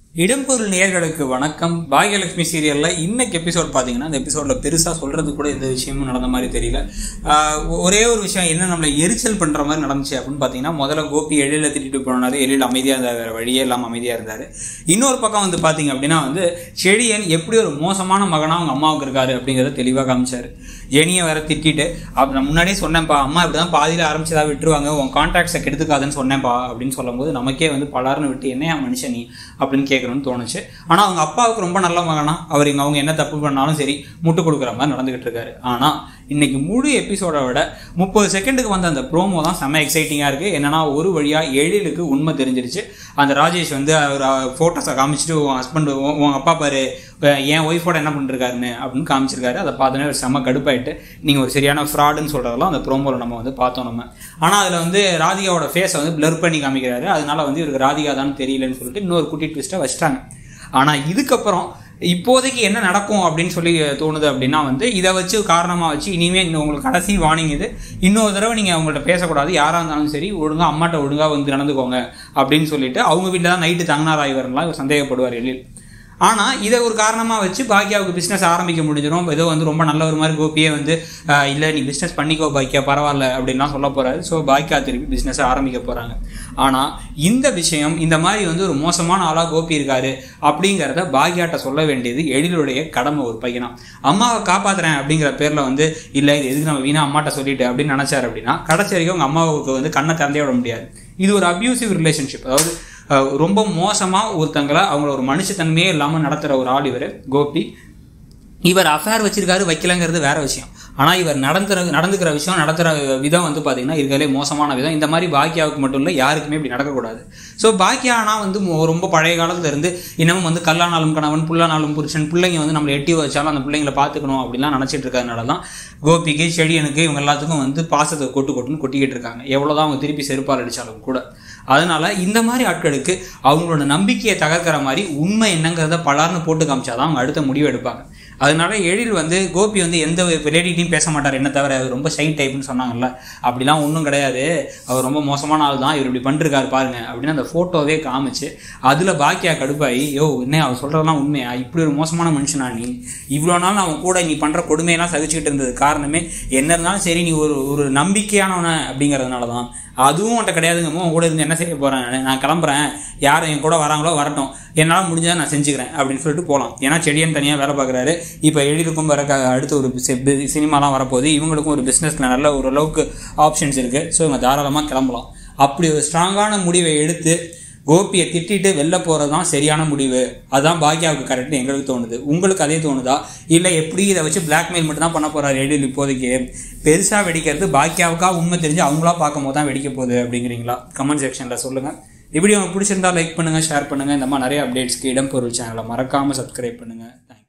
இடம்பொருள் நேயர்களுக்கு வணக்கம். பாக்யலட்சுமி சீரியலில் இன்னைக்கு எபிசோட் பார்த்தீங்கன்னா, இந்த எபிசோடில் பெருசாக சொல்கிறது கூட எந்த விஷயமும் நடந்த மாதிரி தெரியல. ஒரே ஒரு விஷயம் என்ன நம்மளை எரிச்சல் பண்ணுற மாதிரி நடந்துச்சு அப்படின்னு பார்த்தீங்கன்னா, முதல்ல கோபி எழில திட்டிட்டு போனார். எழில் அமைதியாக இருந்தார், வேறு வழியே இல்லாமல் அமைதியாக இருந்தார். இன்னொரு பக்கம் வந்து பார்த்தீங்க அப்படின்னா செழியன் எப்படி ஒரு மோசமான மகனாக அவங்க அம்மாவுக்கு இருக்காரு அப்படிங்கிறத தெளிவாக காமிச்சார். ஜெனியை வேற திட்டிட்டு, நான் முன்னாடியே சொன்னேன்ப்பா, அம்மா இப்படி தான் பாதியில் ஆரம்பிச்சதா விட்டுருவாங்க, உன் கான்டாக்ட்ஸை கெடுத்துக்காதுன்னு சொன்னேன்ப்பா அப்படின்னு சொல்லும்போது நமக்கே பலாருன்னு விட்டு என்னையா மனுஷன் நீ அப்படின்னு கேட்கணும்னு தோணுச்சு. ஆனால் அவங்க அப்பாவுக்கு ரொம்ப நல்ல மகனா, அவங்க என்ன தப்பு பண்ணாலும் சரி முட்டு கொடுக்குற மாதிரி நடந்துகிட்டு இருக்காரு. ஆனால் இன்னைக்கு முழு எபிசோட விட 30 செகண்டுக்கு வந்த அந்த ப்ரோமோ தான் செம்ம எக்ஸைட்டிங்காக இருக்குது. என்னன்னா, ஒரு வழியாக எழிலுக்கு உண்மை தெரிஞ்சிருச்சு. அந்த ராஜேஷ் அவர் ஃபோட்டோஸை காமிச்சிட்டு, உன் ஹஸ்பண்ட் உன் அப்பா பாரு என் ஒய்ஃபோட என்ன பண்ணிருக்காருன்னு அப்படின்னு காமிச்சிருக்காரு. அதை பார்த்தோன்னே ஒரு செம்ம கடுப்பாயிட்டு, நீங்கள் ஒரு சரியான ஃப்ராடுன்னு சொல்கிறதெல்லாம் அந்த ப்ரோமோவில் நம்ம பார்த்தோம் நம்ம. ஆனால் அதில் ராதிகாவோட ஃபேஸை பிளர் பண்ணி காமிக்கிறாரு. அதனால இவருக்கு ராதிகா தான் தெரியலன்னு சொல்லிட்டு இன்னொரு குட்டி ட்விஸ்ட்டை வச்சிட்டாங்க. ஆனால் இதுக்கப்புறம் இப்போதைக்கு என்ன நடக்கும் அப்படின்னு சொல்லி தோணுது அப்படின்னா, இதை வச்சு காரணமாக வச்சு இனிமேல் உங்களுக்கு கடைசி வார்னிங் இது, இன்னொரு தடவை நீங்கள் அவங்கள்ட்ட பேசக்கூடாது, யாராக இருந்தாலும் சரி ஒழுங்காக அம்மாட்ட ஒழுங்காக நடந்துக்கோங்க அப்படின்னு சொல்லிட்டு அவங்க வீட்டில் தான் நைட்டு தங்கினார் இவரெல்லாம் இவர் சந்தேகப்படுவார் எழில். ஆனால் இதை ஒரு காரணமாக வச்சு பாக்யாவுக்கு பிஸ்னஸ் ஆரம்பிக்க முடிஞ்சிடும். ஏதோ ரொம்ப நல்ல ஒரு மாதிரி கோபியே இல்லை நீ பிஸ்னஸ் பண்ணிக்கோ பாக்யா பரவாயில்ல அப்படின்லாம் சொல்ல போகிறாரு. ஸோ பாக்யா திருப்பி பிஸ்னஸை ஆரம்பிக்க போகிறாங்க. ஆனால் இந்த விஷயம் இந்த மாதிரி ஒரு மோசமான ஆளாக கோபி இருக்காரு அப்படிங்கிறத பாக்யாட்ட சொல்ல வேண்டியது எழிலுடைய கடமை. ஒரு பையனா அம்மாவை காப்பாற்றுறேன் அப்படிங்கிற பேரில் இல்லை இது எதுக்கு நம்ம வீணா அம்மாட்ட சொல்லிட்டு அப்படின்னு நினச்சார் அப்படின்னா, கடைசி வரைக்கும் அவங்க அம்மாவுக்கு கண்ணை திறந்தே விட முடியாது. இது ஒரு அப்யூசிவ் ரிலேஷன்ஷிப். அதாவது ரொம்ப மோசமாக ஒருத்தங்களை அவங்கள ஒரு மனுஷத்தன்மையே இல்லாமல் நடத்துகிற ஒரு ஆள் இவர் கோபி. இவர் அஃபேர் வச்சிருக்காரு வைக்கலங்கிறது வேற விஷயம். ஆனால் இவர் நடந்துக்கிற விஷயம் நடத்துகிற விதம் பார்த்தீங்கன்னா இருக்கிறதே மோசமான விதம். இந்த மாதிரி பாக்யாவுக்கு மட்டும் இல்லை, யாருக்குமே இப்படி நடக்கக்கூடாது. ஸோ பாக்யா ஆனால் ரொம்ப பழைய காலத்துல இருந்து இன்னமும் கல்லானாலும் கணவன் புல்லானாலும் புருஷன், பிள்ளைங்க நம்மளை எட்டி வச்சாலும் அந்த பிள்ளைங்களை பார்த்துக்கணும் அப்படிலாம் நினச்சிட்டு இருக்கிறதுனால தான் கோபிக்கு செழியனுக்கு இவங்க எல்லாத்துக்கும் பாசத்தை கொட்டுன்னு கொட்டிக்கிட்டு இருக்காங்க. எவ்வளோதான் அவங்க திருப்பி செருப்பால் அடித்தாலும் கூட. அதனால இந்த மாதிரி ஆட்களுக்கு அவங்களோட நம்பிக்கையை தகர்க்கிற மாதிரி உண்மை என்னங்கிறத பலார்னு போட்டு காமிச்சாதான் அவங்க அடுத்த முடிவு எடுப்பாங்க. அதனால எழில் கோபி எந்த லேடிகிட்டையும் பேச மாட்டார், என்ன தவிர அவர் ரொம்ப ஷை டைப்னு சொன்னாங்கல்ல, அப்படிலாம் ஒன்றும் கிடையாது, அவர் ரொம்ப மோசமான ஆள் தான், இவர் இப்படி பண்ணிருக்காரு பாருங்க அப்படின்னு அந்த ஃபோட்டோவே காமிச்சு அதில் பாக்கியா கடுப்பாகி, என்ன அவர் சொல்கிறதெல்லாம் உண்மையா, இப்படி ஒரு மோசமான மனுஷனா நீ, இவ்வளோ நாள் அவன் கூட நீ பண்ணுற கொடுமையெல்லாம் சகிச்சுக்கிட்டு இருந்தது காரணமே என்ன இருந்தாலும் சரி நீ ஒரு நம்பிக்கையானவன அப்படிங்கிறதுனால தான். அதுவும் உன்ட்ட கிடையாதுங்க, உன் கூட இருந்து என்ன செய்ய போகிறேன், நான் கிளம்புறேன், யார் என் கூட வராங்களோ வரட்டும், என்னால் முடிஞ்சதை நான் செஞ்சுக்கிறேன் அப்படின்னு சொல்லிட்டு போகலாம். ஏன்னா செடியன் தனியாக வேலை பார்க்குறாரு. இப்போ எழிலுக்கும் வர அடுத்த ஒரு சினிமாலாம் வரப்போகுது, இவங்களுக்கும் ஒரு பிஸ்னஸில் நல்ல ஓரளவுக்கு ஆப்ஷன்ஸ் இருக்குது. ஸோ இவங்க தாராளமாக கிளம்பலாம். அப்படி ஒரு ஸ்ட்ராங்கான முடிவை எடுத்து கோபியை திட்டிட்டு வெளில போகிறது தான் சரியான முடிவு. அதுதான் பாக்யாவுக்கு கரெக்ட்னு எங்களுக்கு தோணுது. உங்களுக்கு அதே தோணுதா? இல்லை எப்படி இதை வச்சு பிளாக்மெயில் மட்டும் தான் பண்ண போகிறார் எழில்? இப்போதைக்கு பெருசாக வெடிக்கிறது பாக்யாவுக்கா உண்மை தெரிஞ்சு அவங்களா பார்க்கும் போது தான் வெடிக்க போகுது அப்படிங்கிறீங்களா? கமெண்ட் செக்ஷனில் சொல்லுங்கள். இப்படி உங்களுக்கு பிடிச்சிருந்தா லைக் பண்ணுங்கள், ஷேர் பண்ணுங்கள். இந்த மாதிரி நிறைய அப்டேட்ஸ்க்கு இடம்பொருள் சேனலை மறக்காமல் சப்ஸ்கிரைப் பண்ணுங்கள். தேங்க்யூ.